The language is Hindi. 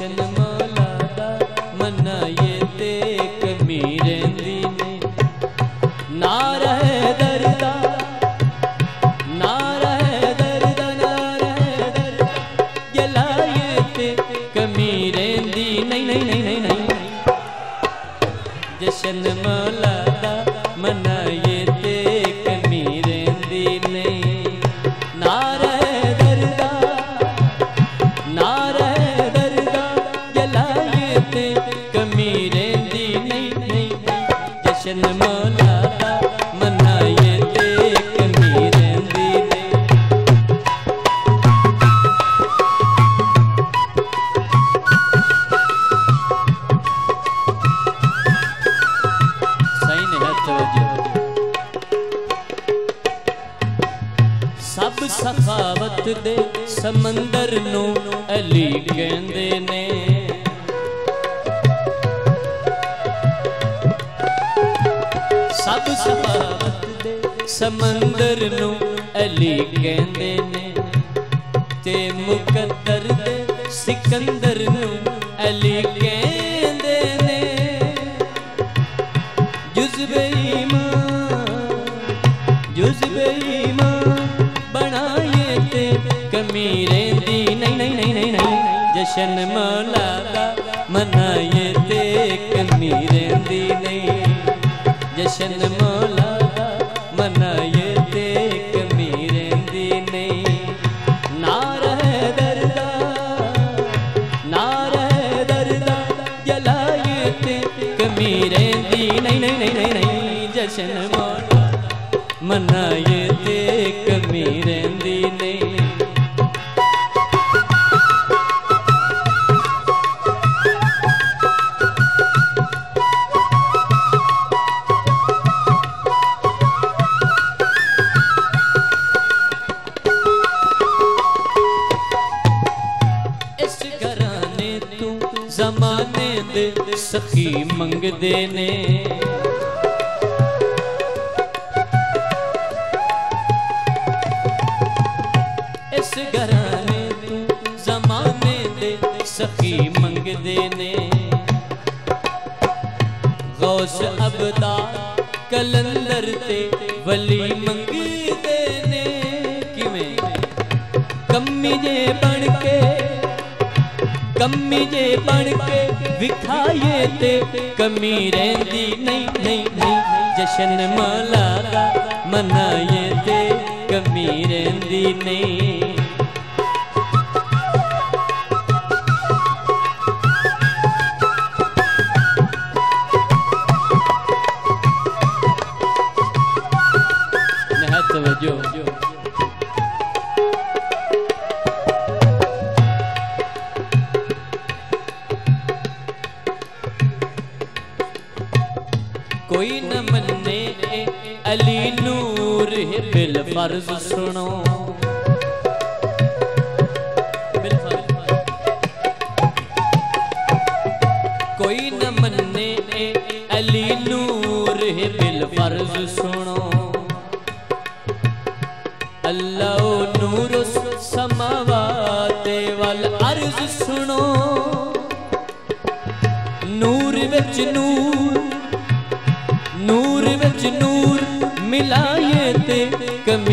जशन मौला दा मनाए ते कमी रहिंदी ने। नारा है दर्दा नारा है दर्दा नारा है दर्दा जलाए ते कमी रहिंदी नहीं नहीं नहीं नहीं नहीं। जशन मौला दा मनाए ते कमी रहिंदी ने। नारा है दर्दा नारा है दर्दा जलाए ते कमी रहिंदी नहीं नहीं नहीं। जशन मौला दा मनाए ते कमी रहिंदी ने। सही ने हाथ वजो सब सखावत दे समंदर नू अली कहंदे ने। सब सखावत दे समंदर नू अली कहंदे ने। ते मुकद्दर दे सिकंदर नू अली कहंदे ने। जुज़्बे ईमान बनाए ते कमी रहिंदी नहीं नहीं नहीं नहीं नहीं। जशन मौला दा मनाए ते कमी रहिंदी नहीं। जशन मौला दा मनाए ते कमी रहिंदी नहीं। नारा है दर्दा नारा है दर्दा जलाए ते कमी रहिंदी नहीं नहीं नहीं नहीं नहीं। जशन मौला मनाए ते कमी रहिंदी नहीं। इस घराने तू जमाने दे सखी मंगदे ने। इस घराने तू जमाने दे सखी मंगदे ने। गौस अबदार कलंदर ते वली मंगदे ने। किवें कम्मी जे बन के विखाए ते कमी रहिंदी नहीं नहीं नहीं। जशन मौला दा मनाए ते कमी रहिंदी नहीं। निहायत तवज्जो कोई न मन्ने अली नूर है बिल फर्ज सुनो। कोई न मन्ने अली नूर है बिल फर्ज सुनो। अल्लाह नूर समावात वल अर्ज सुनो। नूर विच नूर नूर विच नूर मिलाए ते कमी